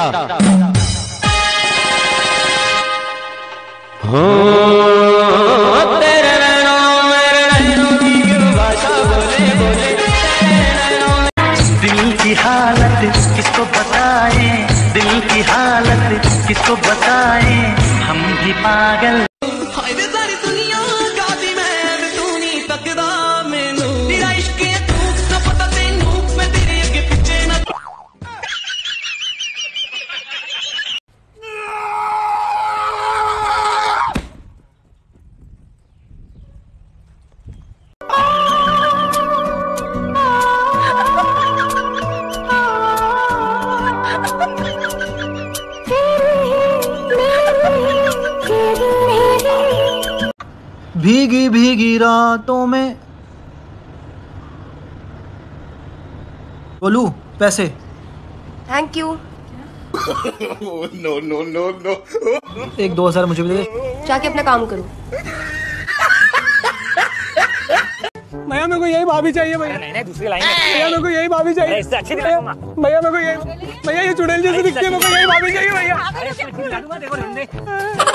हो तेरे नैनों मेरे नैनों की भाषा बोले बोले। दिल की हालत किसको बताएं, दिल की हालत किसको बताएं, हम भी पागल। भीगी भीगी रातों में। बोलू पैसे। Thank you. No no no no. 1-2 हज़ार मुझे भी दे दे। जाके अपना काम करो। भैया मेरे को यही भाभी चाहिए भैया। नहीं दूसरी लाइन है। भैया मेरे को यही भाभी चाहिए। इससे अच्छी दिखाऊंगा। भैया मेरे को यही, भैया ये चुड़ैल जैसी दिखती है, मेरे को यही भाभी चाहिए भैया।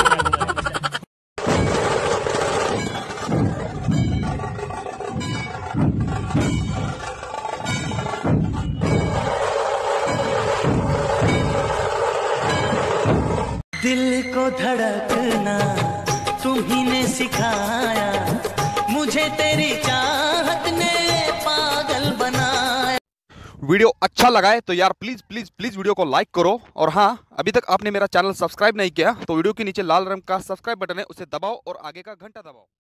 दिल को धड़कना तुम्ही ने सिखाया, मुझे तेरी चाहत ने पागल बनाया। वीडियो अच्छा लगा है तो यार प्लीज प्लीज प्लीज वीडियो को लाइक करो। और हाँ, अभी तक आपने मेरा चैनल सब्सक्राइब नहीं किया तो वीडियो के नीचे लाल रंग का सब्सक्राइब बटन है, उसे दबाओ और आगे का घंटा दबाओ।